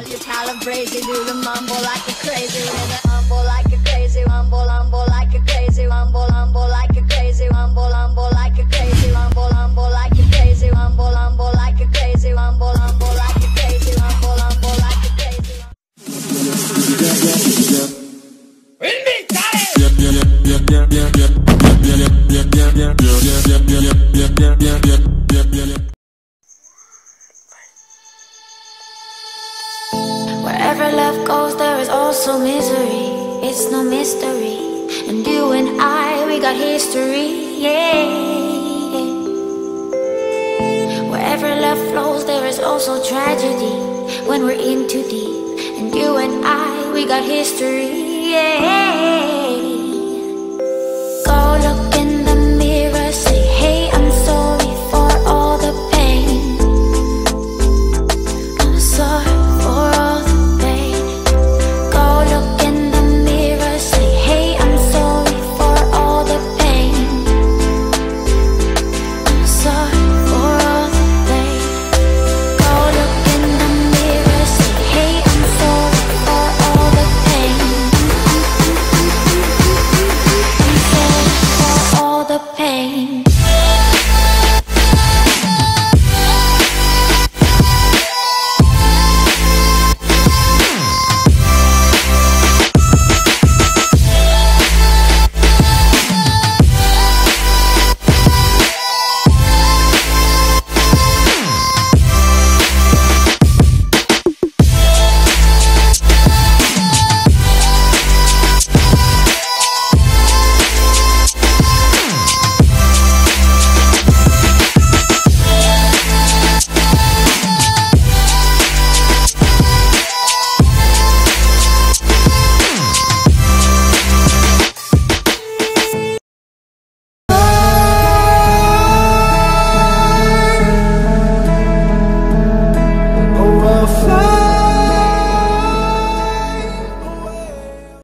you calibrate, you do the mumble like a crazy with a humble like a crazy humble like a crazy humble like a crazy humble like a crazy humble like a crazy humble like a crazy humble like a crazy humble like a crazy. Wherever love goes, there is also misery. It's no mystery. And you and I, we got history, yeah. Wherever love flows, there is also tragedy when we're in too deep. And you and I, we got history, yeah.